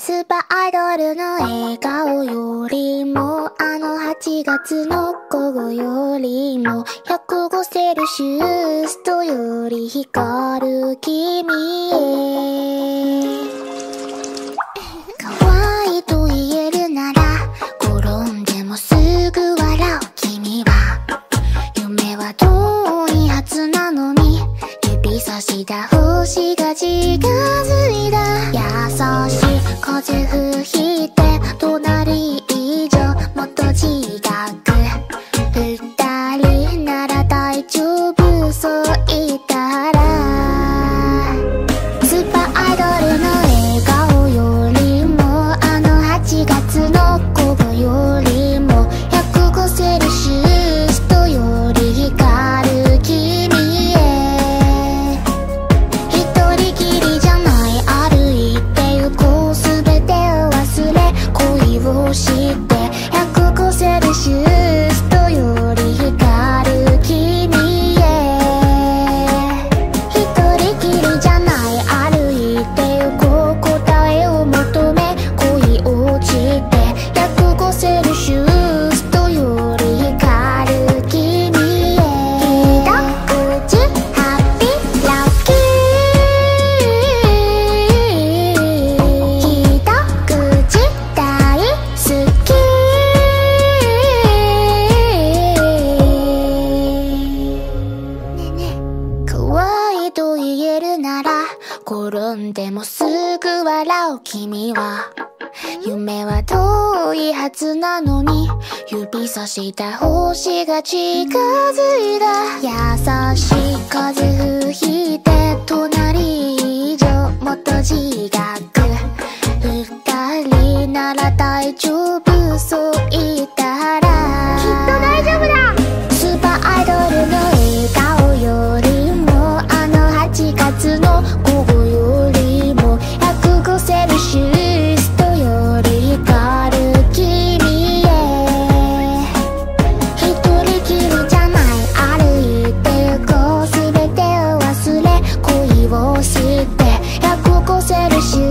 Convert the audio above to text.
スーパーアイドルの笑顔よりもあの8月の午後よりも105セルシウスとより光る君へ可愛いと言えるなら転んでもすぐ笑う君は夢は遠いはずなのに指差した星が近づいた優しい風吹いて隣以上もっと近く二人なら大丈夫そう言ったらスーパーアイドルの笑顔よりもあの8月の午後よりも105セルシウスとより光る君へ一人きりじゃない歩いてゆこうすべてを忘れ恋をして105セルシウスとより光る君へ一人きりじゃない歩いてゆこう答えを求め恋落ちて105セルシウスとより光る君へ一口ハッピーラッキー一口大好きねえねえ可愛いと言えるなら転んでもすぐ笑う君は夢は遠いはずなのに指さした星が近づいた優しい風吹いて隣以上もっと近く二人なら大丈夫そう言ったらきっと大丈夫だスーパーアイドルの笑顔よりもあの8月の午後よりも105セルシウスとより光る君へ一人きりじゃない歩いてゆこうすべてを忘れ恋をして105セルシ